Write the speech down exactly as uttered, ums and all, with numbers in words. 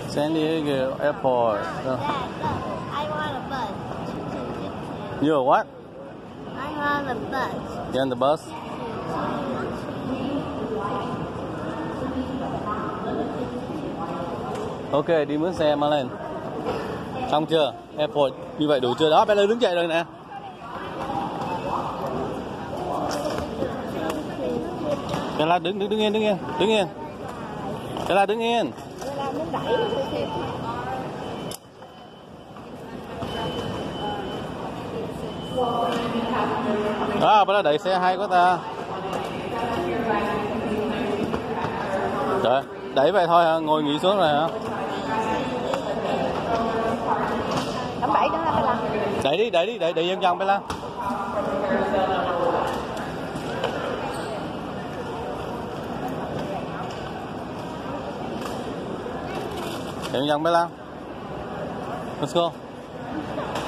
San Diego Airport. Dad, look, I want a bus. You a what? I want a bus. You on the bus? Ok, đi mướn xe mà lên. Xong chưa? Airport như vậy đủ chưa? Đó, Bella đứng dậy rồi nè. Bella đứng đứng đứng yên, đứng yên, đứng yên. Bella đứng yên. Đó, Bella đẩy xe hay quá ta. Trời, đẩy vậy thôi hả? Ngồi nghỉ xuống rồi hả? Đóng đẩy đó là Đẩy đi, đẩy đi, đẩy đẩy vòng vòng Bella. Đẩy vòng Bella. Let's go.